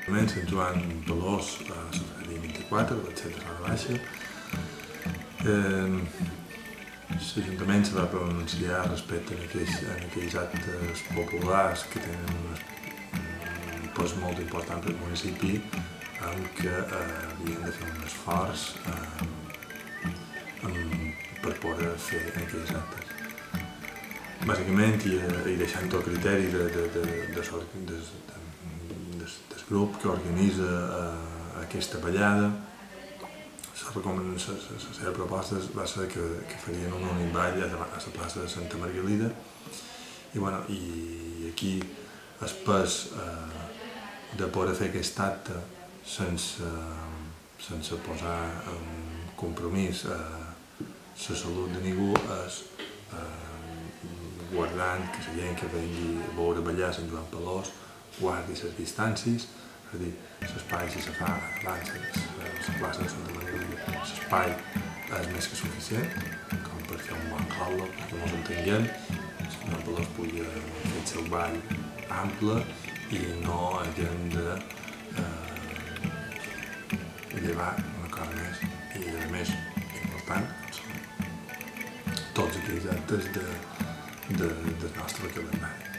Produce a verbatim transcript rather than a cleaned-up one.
Sant Joan Pelós a la Ferreria vint-i-quatre, vaig ser de Sala Baixa. L'Ajuntament se va pronunciar respecte a aquells actes populars que tenen un pes molt important per al municipi, en què havien de fer un esforç per poder fer aquells actes. Bàsicament, i deixant el criteri del grup que organitza aquesta ballada, la seva proposta va ser que farien un únic ball a la plaça de Santa Margalida, i aquí el pes de poder fer aquest acte sense posar en compromís la salut de ningú és guardant que la gent que vengui a veure ballar Sant Joan Pelós guardi les distàncies, és a dir, l'espai si se fa abans a la plaça de Santa Margalida, l'espai és més que suficient, com per fer un bon holo, perquè ens entenguem, Sant Joan Pelós pugui fer el seu ball ample i no haguem de llevar una cosa més. I a més, important, són tots aquells actes del nostre calendari.